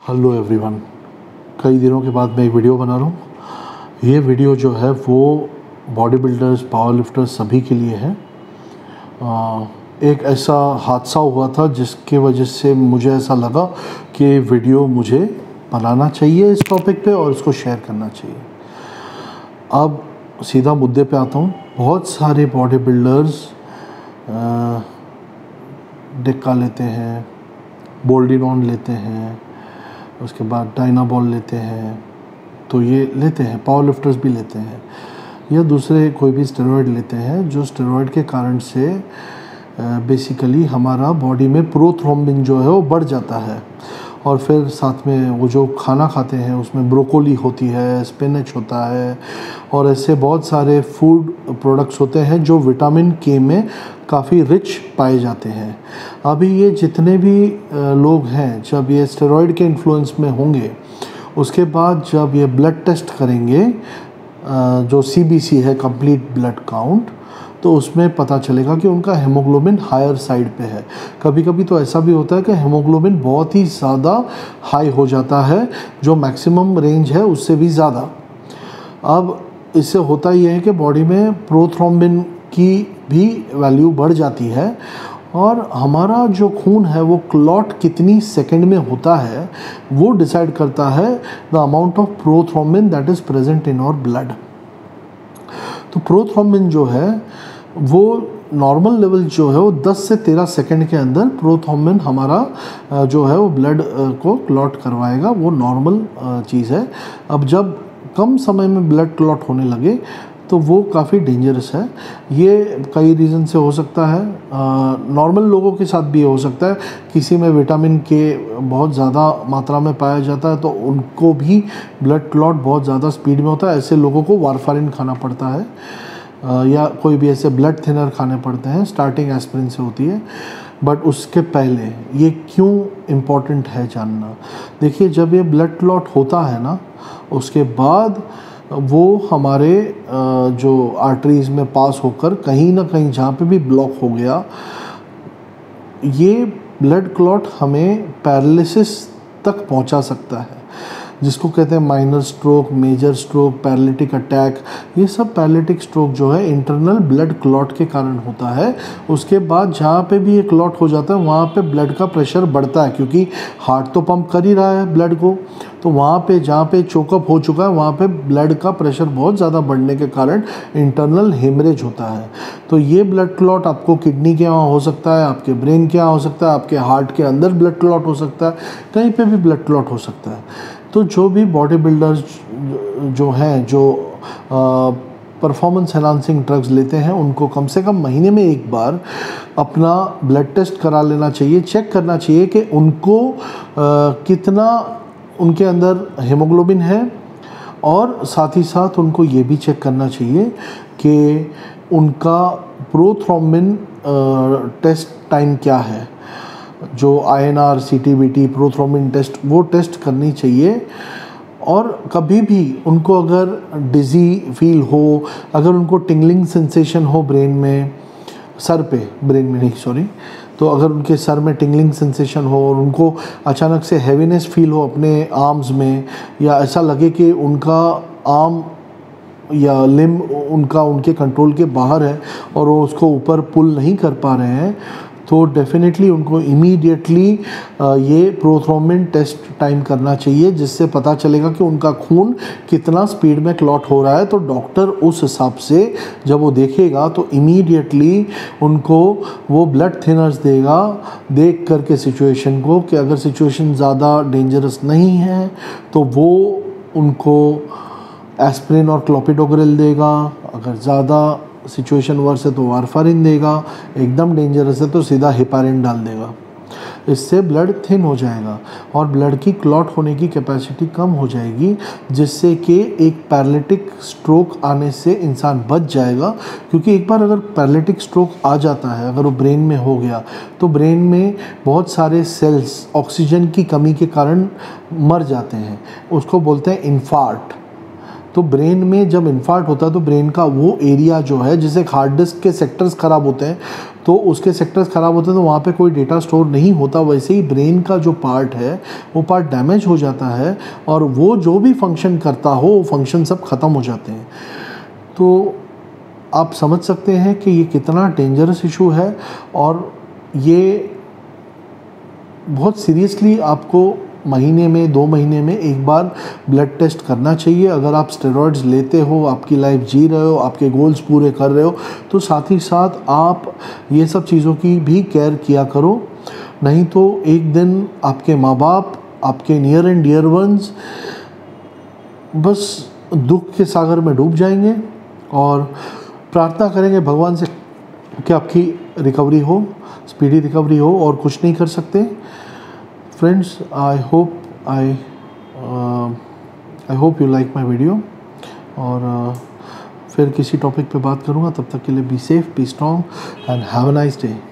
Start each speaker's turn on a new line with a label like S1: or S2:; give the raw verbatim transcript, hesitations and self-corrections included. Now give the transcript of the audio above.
S1: Hello everyone, कई दिनों के बाद मैं एक वीडियो बना रहा हूँ। ये वीडियो जो है वो बॉडी बिल्डर्स, पावर लिफ्टर्स सभी के लिए है। आ, एक ऐसा हादसा हुआ था जिसके वजह से मुझे ऐसा लगा कि वीडियो मुझे बनाना चाहिए इस टॉपिक पे और इसको शेयर करना चाहिए। अब सीधा मुद्दे पे आता हूँ। बहुत सारे बॉडी बिल्डर्स डिक्का लेते हैं, बोल्डिनॉन लेते हैं, उसके बाद डायनाबॉल लेते हैं, तो ये लेते हैं, पावर लिफ्टर्स भी लेते हैं, या दूसरे कोई भी स्टेरॉयड लेते हैं, जो स्टेरॉयड के कारण से बेसिकली हमारा बॉडी में प्रोथ्रोम्बिन जो है वो बढ़ जाता है। और फिर साथ में वो जो खाना खाते हैं उसमें ब्रोकोली होती है, स्पिनच होता है, और ऐसे बहुत सारे फूड प्रोडक्ट्स होते हैं जो विटामिन के में काफ़ी रिच पाए जाते हैं। अभी ये जितने भी लोग हैं, जब ये स्टेरॉयड के इन्फ्लुएंस में होंगे, उसके बाद जब ये ब्लड टेस्ट करेंगे, जो सी बी सी है, कंप्लीट ब्लड काउंट, तो उसमें पता चलेगा कि उनका हेमोग्लोबिन हायर साइड पे है। कभी कभी तो ऐसा भी होता है कि हेमोग्लोबिन बहुत ही ज़्यादा हाई हो जाता है, जो मैक्सिमम रेंज है उससे भी ज़्यादा। अब इससे होता ये है कि बॉडी में प्रोथ्रोम्बिन की भी वैल्यू बढ़ जाती है, और हमारा जो खून है वो क्लॉट कितनी सेकंड में होता है वो डिसाइड करता है the amount of prothrombin that is present in our blood. तो प्रोथ्रोम्बिन जो है वो नॉर्मल लेवल जो है वो दस से तेरह सेकंड के अंदर प्रोथ्रोम्बिन हमारा जो है वो ब्लड को क्लॉट करवाएगा। वो नॉर्मल चीज़ है। अब जब कम समय में ब्लड क्लॉट होने लगे तो वो काफ़ी डेंजरस है। ये कई रीज़न से हो सकता है। नॉर्मल लोगों के साथ भी हो सकता है। किसी में विटामिन के बहुत ज़्यादा मात्रा में पाया जाता है तो उनको भी ब्लड क्लॉट बहुत ज़्यादा स्पीड में होता है। ऐसे लोगों को वारफारिन खाना पड़ता है, आ, या कोई भी ऐसे ब्लड थिनर खाने पड़ते हैं। स्टार्टिंग एस्पिरिन से होती है, बट उसके पहले ये क्यों इम्पोर्टेंट है जानना। देखिए, जब ये ब्लड क्लॉट होता है ना, उसके बाद वो हमारे जो आर्टरीज़ में पास होकर कहीं ना कहीं जहाँ पे भी ब्लॉक हो गया, ये ब्लड क्लॉट हमें पैरालिसिस तक पहुँचा सकता है, जिसको कहते हैं minor stroke, major stroke, paralytic attack. ये सब पैरालिटिक स्ट्रोक जो है इंटरनल ब्लड क्लॉट के कारण होता है। उसके बाद जहाँ पे भी ये क्लॉट हो जाता है वहाँ पे ब्लड का प्रेशर बढ़ता है, क्योंकि हार्ट तो पंप कर ही रहा है ब्लड को। तो वहाँ पे जहाँ पे चोकअप हो चुका है वहाँ पे ब्लड का प्रेशर बहुत ज़्यादा बढ़ने के कारण इंटरनल हेमरेज होता है। तो ये ब्लड क्लॉट आपको किडनी के यहाँ हो सकता है, आपके ब्रेन के यहाँ हो सकता है, आपके हार्ट के अंदर ब्लड क्लॉट हो सकता है, कहीं पे भी ब्लड क्लॉट हो सकता है। तो जो भी बॉडी बिल्डर्स जो हैं, जो परफॉर्मेंस एनहांसिंग ड्रग्स लेते हैं, उनको कम से कम महीने में एक बार अपना ब्लड टेस्ट करा लेना चाहिए। चेक करना चाहिए कि उनको आ, कितना उनके अंदर हेमोग्लोबिन है, और साथ ही साथ उनको ये भी चेक करना चाहिए कि उनका प्रोथ्रोम्बिन टेस्ट टाइम क्या है। जो I N R, C T B T, prothrombin test, वो टेस्ट करनी चाहिए। और कभी भी उनको अगर डिज़ी फील हो, अगर उनको टिंगलिंग सेंसेशन हो ब्रेन में, सर पे, ब्रेन में नहीं सॉरी, तो अगर उनके सर में टिंगलिंग सेंसेशन हो और उनको अचानक से हैवीनेस फील हो अपने आर्म्स में, या ऐसा लगे कि उनका आर्म या लिम उनका उनके कंट्रोल के बाहर है और वो उसको ऊपर पुल नहीं कर पा रहे हैं, तो डेफिनेटली उनको इमीडिएटली ये प्रोथ्रोम्बिन टेस्ट टाइम करना चाहिए, जिससे पता चलेगा कि उनका खून कितना स्पीड में क्लॉट हो रहा है। तो डॉक्टर उस हिसाब से जब वो देखेगा तो इमीडिएटली उनको वो ब्लड थिनर्स देगा, देख करके सिचुएशन को, कि अगर सिचुएशन ज़्यादा डेंजरस नहीं है तो वो उनको एस्पिरिन और क्लोपिडोग्रेल देगा, अगर ज़्यादा सिचुएशन वर्स है तो वारफारिन देगा, एकदम डेंजरस है तो सीधा हेपारिन डाल देगा। इससे ब्लड थिन हो जाएगा और ब्लड की क्लॉट होने की कैपेसिटी कम हो जाएगी, जिससे कि एक पैरालिटिक स्ट्रोक आने से इंसान बच जाएगा। क्योंकि एक बार अगर पैरालिटिक स्ट्रोक आ जाता है, अगर वो ब्रेन में हो गया, तो ब्रेन में बहुत सारे सेल्स ऑक्सीजन की कमी के कारण मर जाते हैं, उसको बोलते हैं इन्फार्ट। तो ब्रेन में जब इन्फार्ट होता है तो ब्रेन का वो एरिया जो है, जिसे हार्ड डिस्क के सेक्टर्स ख़राब होते हैं, तो उसके सेक्टर्स ख़राब होते हैं तो वहाँ पे कोई डेटा स्टोर नहीं होता। वैसे ही ब्रेन का जो पार्ट है वो पार्ट डैमेज हो जाता है और वो जो भी फंक्शन करता हो वो फंक्शन सब ख़त्म हो जाते हैं। तो आप समझ सकते हैं कि ये कितना डेंजरस इशू है और ये बहुत सीरियसली आपको महीने में दो महीने में एक बार ब्लड टेस्ट करना चाहिए। अगर आप स्टेरॉइड्स लेते हो, आपकी लाइफ जी रहे हो, आपके गोल्स पूरे कर रहे हो, तो साथ ही साथ आप ये सब चीज़ों की भी केयर किया करो। नहीं तो एक दिन आपके माँ बाप, आपके नियर एंड डियर वंस बस दुख के सागर में डूब जाएंगे और प्रार्थना करेंगे भगवान से कि आपकी रिकवरी हो, स्पीडी रिकवरी हो, और कुछ नहीं कर सकते। Friends, I hope I I hope you like my video, और uh, फिर किसी टॉपिक पे बात करूँगा। तब तक के लिए be safe, be strong and have a nice day.